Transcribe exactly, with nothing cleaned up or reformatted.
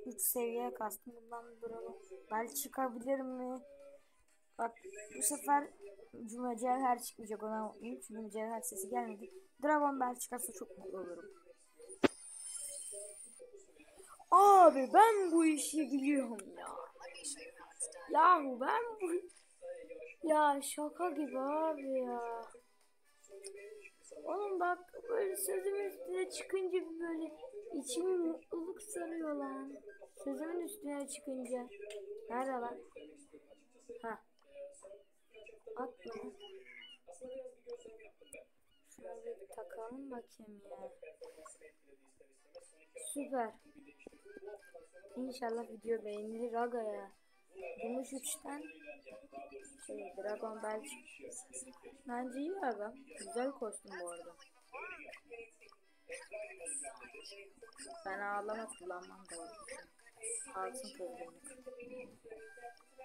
üç seviye kastım. Bundan duralım. Belki çıkabilir mi? Bak bu sefer mücevher çıkmayacak, ona unutmayayım çünkü mücevher sesi gelmedi. Dragon Bell çıkarsa çok mutlu olurum. Abi ben bu işi biliyorum ya. Yahu ben bu... Ya şaka gibi abi ya. Oğlum bak böyle sözümün üstüne çıkınca böyle içimi mutluluk sarıyor lan. Sözümün üstüne çıkınca. Nerede lan? Ha. At bunu. Şunu bir takalım bakayım ya. Süper. İnşallah video beğenilir aga ya. Gümüş üçten şey Dragon Bell bence iyi aga. Güzel kostüm bu arada. Ben ağlama kullanmam doğru. Altın kızgınlık.